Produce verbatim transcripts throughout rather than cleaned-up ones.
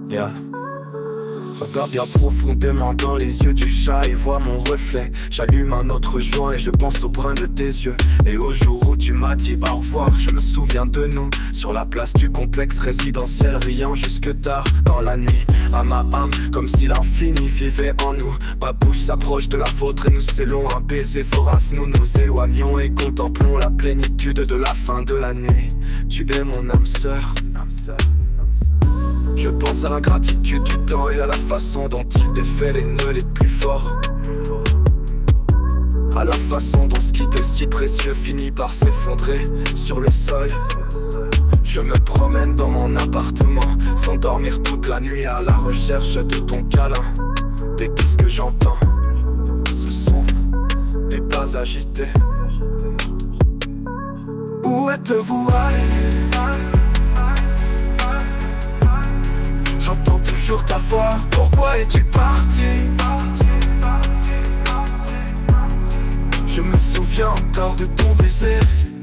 Yeah. Regarde bien profondément dans les yeux du chat et vois mon reflet. J'allume un autre joint et je pense au brin de tes yeux. Et au jour où tu m'as dit au revoir, je me souviens de nous sur la place du complexe résidentiel, riant jusque tard dans la nuit. À ma âme, comme si l'infini vivait en nous. Ma bouche s'approche de la vôtre et nous scellons un baiser vorace. Nous nous éloignons et contemplons la plénitude de la fin de la nuit. Tu es mon âme sœur. Je pense à l'ingratitude du temps et à la façon dont il défait les nœuds les plus forts. À la façon dont ce qui était si précieux finit par s'effondrer sur le sol. Je me promène dans mon appartement sans dormir toute la nuit à la recherche de ton câlin. Et tout ce que j'entends, ce sont des pas agités. Où êtes-vous allé? J'entends toujours ta voix, pourquoi es-tu parti? Je me souviens encore de ton baiser.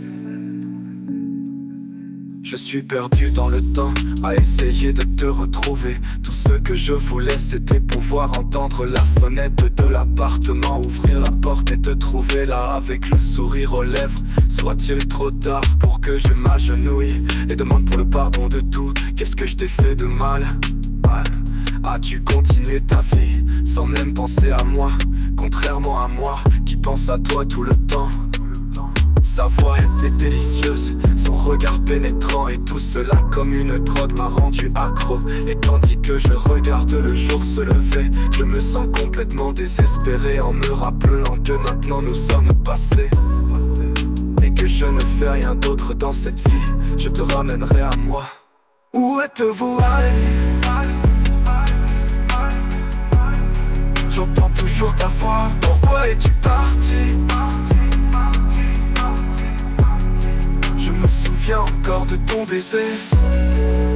Je suis perdu dans le temps, à essayer de te retrouver. Tout ce que je voulais c'était pouvoir entendre la sonnette de l'appartement, ouvrir la porte et te trouver là avec le sourire aux lèvres. Soit-il trop tard pour que je m'agenouille et demande pour le pardon de tout? Qu'est-ce que je t'ai fait de mal? As-tu continué ta vie sans même penser à moi? Contrairement à moi qui pense à toi tout le temps. Sa voix était délicieuse, son regard pénétrant, et tout cela comme une drogue m'a rendu accro. Et tandis que je regarde le jour se lever, je me sens complètement désespéré en me rappelant que maintenant nous sommes passés et que je ne fais rien d'autre dans cette vie. Je te ramènerai à moi. Où êtes-vous allé? J'entends toujours ta voix, pourquoi es-tu parti? Je me souviens encore de ton baiser.